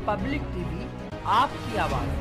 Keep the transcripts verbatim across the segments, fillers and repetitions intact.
Public TV, आपकी आवाज।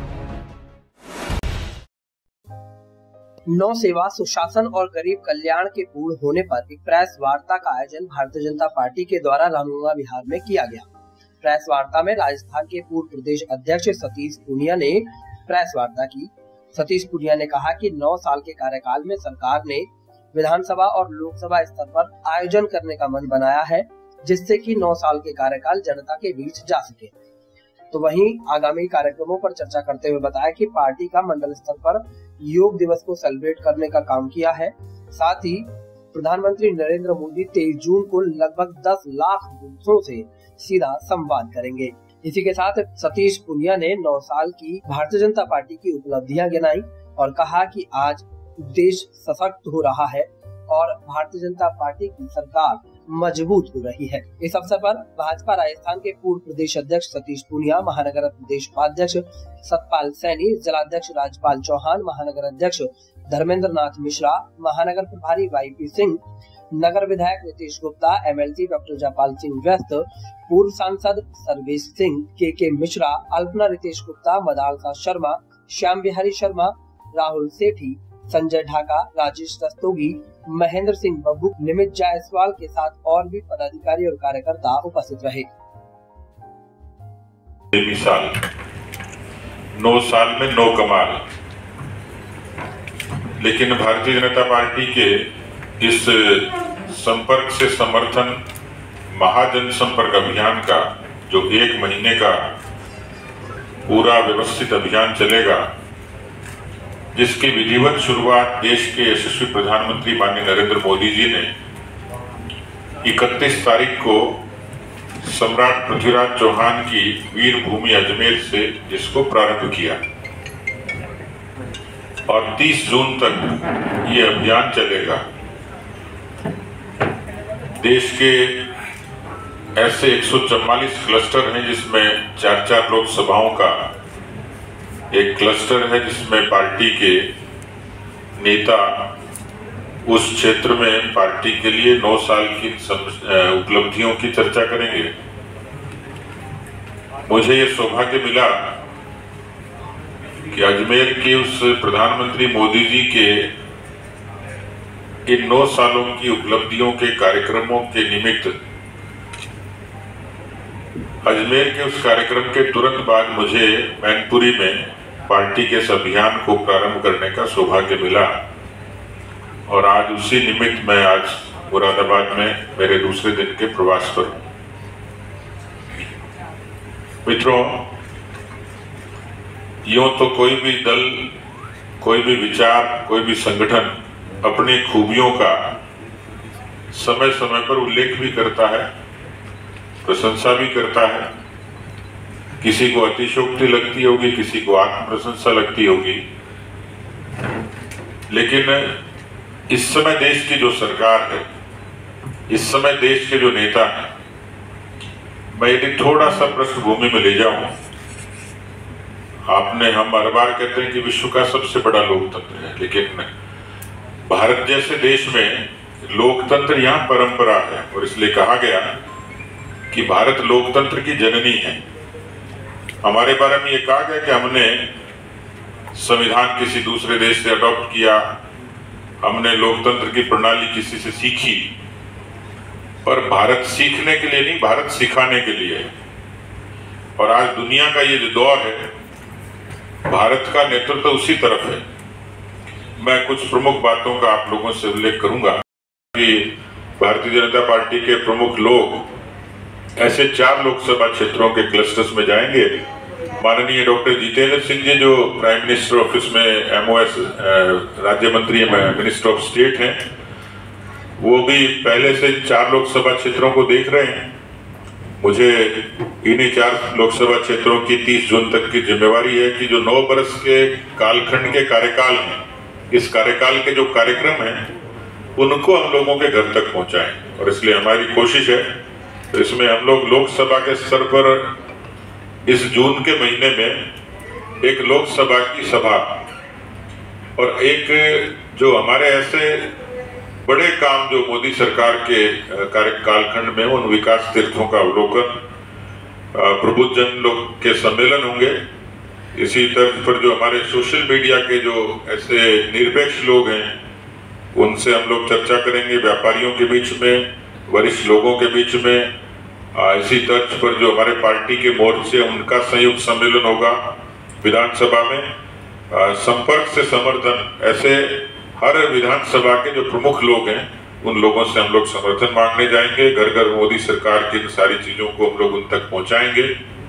नौ सेवा, सुशासन और गरीब कल्याण के पूर्ण होने पर एक प्रेस वार्ता का आयोजन भारतीय जनता पार्टी के द्वारा रामगंगा बिहार में किया गया। प्रेस वार्ता में राजस्थान के पूर्व प्रदेश अध्यक्ष सतीश पूनिया ने प्रेस वार्ता की। सतीश पूनिया ने कहा कि नौ साल के कार्यकाल में सरकार ने विधानसभा और लोकसभा स्तर पर आयोजन करने का मन बनाया है, जिससे कि नौ साल के कार्यकाल जनता के बीच जा सके। तो वहीं आगामी कार्यक्रमों पर चर्चा करते हुए बताया कि पार्टी का मंडल स्तर पर योग दिवस को सेलिब्रेट करने का काम किया है। साथ ही प्रधानमंत्री नरेंद्र मोदी तेईस जून को लगभग दस लाख बूथों से सीधा संवाद करेंगे। इसी के साथ सतीश पूनिया ने नौ साल की भारतीय जनता पार्टी की उपलब्धियां गिनाई और कहा कि आज देश सशक्त हो रहा है और भारतीय जनता पार्टी की सरकार मजबूत हो रही है। इस अवसर पर भाजपा राजस्थान के पूर्व प्रदेश अध्यक्ष सतीश पूनिया, महानगर प्रदेश उपाध्यक्ष सतपाल सैनी, जिलाध्यक्ष राजपाल चौहान, महानगर अध्यक्ष धर्मेंद्र नाथ मिश्रा, महानगर प्रभारी वाई पी सिंह, नगर विधायक नीतीश गुप्ता, एमएलसी डॉक्टर जयपाल सिंह व्यस्त, पूर्व सांसद सर्वेश सिंह, के के मिश्रा, अल्पना रितेश गुप्ता, मदालसा शर्मा, श्याम बिहारी शर्मा, राहुल सेठी, संजय ढाका, राजेश रस्तोगी, महेंद्र सिंह बब्बू, निमित जायसवाल के साथ और भी पदाधिकारी और कार्यकर्ता उपस्थित रहे। मिसाल नौ साल में नौ कमाल, लेकिन भारतीय जनता पार्टी के इस संपर्क से समर्थन महाजन संपर्क अभियान का जो एक महीने का पूरा व्यवस्थित अभियान चलेगा, जिसकी विधिवत शुरुआत देश के यशस्वी प्रधानमंत्री माननीय नरेंद्र मोदी जी ने इकतीस तारीख को सम्राट पृथ्वीराज चौहान की वीर भूमि अजमेर से इसको प्रारंभ किया और तीस जून तक ये अभियान चलेगा। देश के ऐसे एक सौ चौवालीस क्लस्टर हैं जिसमें चार चार लोकसभाओं का एक क्लस्टर है, जिसमें पार्टी के नेता उस क्षेत्र में पार्टी के लिए नौ साल की उपलब्धियों की चर्चा करेंगे। मुझे ये सौभाग्य मिला कि अजमेर के उस प्रधानमंत्री मोदी जी के इन नौ सालों की उपलब्धियों के कार्यक्रमों के निमित्त अजमेर के उस कार्यक्रम के तुरंत बाद मुझे मैनपुरी में पार्टी के इस अभियान को प्रारंभ करने का सौभाग्य मिला और आज उसी निमित्त मैं आज मुरादाबाद में मेरे दूसरे दिन के प्रवास पर हूं। मित्रों, यूं तो कोई भी दल, कोई भी विचार, कोई भी संगठन अपनी खूबियों का समय समय पर उल्लेख भी करता है, प्रशंसा भी करता है। किसी को अतिशयोक्ति लगती होगी, किसी को आत्म प्रशंसा लगती होगी, लेकिन इस समय देश की जो सरकार है, इस समय देश के जो नेता हैं, मैं यदि थोड़ा सा पृष्ठभूमि में ले जाऊं, आपने हम हर बार कहते हैं कि विश्व का सबसे बड़ा लोकतंत्र है, लेकिन भारत जैसे देश में लोकतंत्र यहाँ परंपरा है और इसलिए कहा गया कि भारत लोकतंत्र की जननी है। हमारे बारे में ये कहा गया कि हमने संविधान किसी दूसरे देश से अडॉप्ट किया, हमने लोकतंत्र की प्रणाली किसी से सीखी, पर भारत सीखने के लिए नहीं, भारत सिखाने के लिए है। और आज दुनिया का ये जो दौर है, भारत का नेतृत्व उसी तरफ है। मैं कुछ प्रमुख बातों का आप लोगों से उल्लेख करूंगा कि भारतीय जनता पार्टी के प्रमुख लोग ऐसे चार लोकसभा क्षेत्रों के क्लस्टर्स में जाएंगे। माननीय डॉक्टर जितेंद्र सिंह जी जो प्राइम मिनिस्टर ऑफिस में एमओएस राज्य मंत्री मिनिस्टर ऑफ स्टेट हैं, वो भी पहले से चार लोकसभा क्षेत्रों को देख रहे हैं। मुझे इन्हीं चार लोकसभा क्षेत्रों की तीस जून तक की जिम्मेवारी है कि जो नौ बरस के कालखंड के कार्यकाल हैं, इस कार्यकाल के जो कार्यक्रम हैं, उनको हम लोगों के घर तक पहुंचाएं। और इसलिए हमारी कोशिश है, तो इसमें हम लोग लोकसभा के स्तर पर इस जून के महीने में एक लोकसभा की सभा और एक जो हमारे ऐसे बड़े काम जो मोदी सरकार के कार्यकालखंड में उन विकास तीर्थों का अवलोकन प्रबुद्धजन लोग के सम्मेलन होंगे। इसी तर्ज पर जो हमारे सोशल मीडिया के जो ऐसे निरपेक्ष लोग हैं उनसे हम लोग चर्चा करेंगे, व्यापारियों के बीच में, वरिष्ठ लोगों के बीच में। इसी तर्ज पर जो हमारे पार्टी के मोर्चे उनका संयुक्त सम्मेलन होगा विधानसभा में। संपर्क से समर्थन, ऐसे हर विधानसभा के जो प्रमुख लोग हैं उन लोगों से हम लोग समर्थन मांगने जाएंगे। घर घर मोदी सरकार की इन सारी चीजों को हम लोग उन तक पहुंचाएंगे।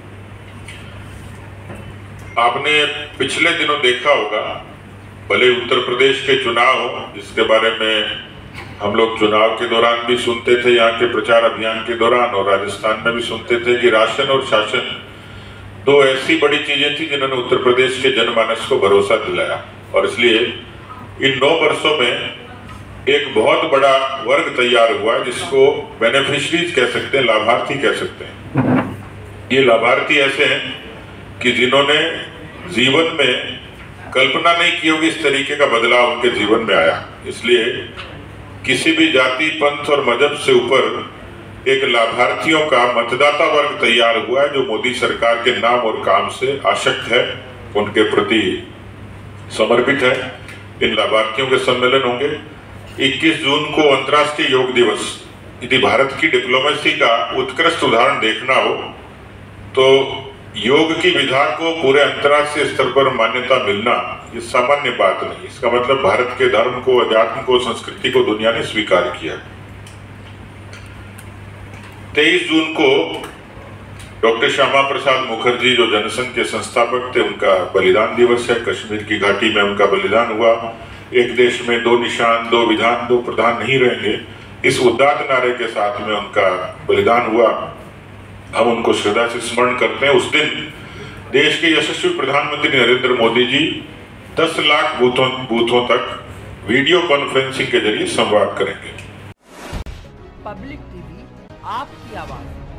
आपने पिछले दिनों देखा होगा, भले उत्तर प्रदेश के चुनाव हो जिसके बारे में हम लोग चुनाव के दौरान भी सुनते थे, यहाँ के प्रचार अभियान के दौरान, और राजस्थान में भी सुनते थे कि राशन और शासन दो ऐसी बड़ी चीजें थी जिन्होंने उत्तर प्रदेश के जनमानस को भरोसा दिलाया। और इसलिए इन नौ वर्षों में एक बहुत बड़ा वर्ग तैयार हुआ है जिसको बेनिफिशरीज कह सकते हैं, लाभार्थी कह सकते हैं। ये लाभार्थी ऐसे हैं कि जिन्होंने जीवन में कल्पना नहीं की होगी इस तरीके का बदलाव उनके जीवन में आया। इसलिए किसी भी जाति, पंथ और मजहब से ऊपर एक लाभार्थियों का मतदाता वर्ग तैयार हुआ है जो मोदी सरकार के नाम और काम से आसक्त है, उनके प्रति समर्पित है। इन लाभार्थियों के सम्मेलन होंगे। इक्कीस जून को अंतर्राष्ट्रीय योग दिवस। यदि भारत की डिप्लोमेसी का उत्कृष्ट उदाहरण देखना हो तो योग की विधा को पूरे अंतर्राष्ट्रीय स्तर पर मान्यता मिलना ये सामान्य बात नहीं। इसका मतलब भारत के धर्म को, अध्यात्म को, संस्कृति को दुनिया ने स्वीकार किया। तेईस जून को डॉक्टर श्यामा प्रसाद मुखर्जी जो जनसंघ के संस्थापक थे उनका बलिदान दिवस है। कश्मीर की घाटी में उनका बलिदान हुआ। एक देश में दो निशान, दो विधान, दो प्रधान नहीं रहेंगे, इस उदात्त नारे के साथ में उनका बलिदान हुआ। हम उनको श्रद्धा से स्मरण करते हैं। उस दिन देश के यशस्वी प्रधानमंत्री नरेंद्र मोदी जी दस लाख बूथों बूथों तक वीडियो कॉन्फ्रेंसिंग के जरिए संवाद करेंगे। पब्लिक टीवी, आपकी आवाज।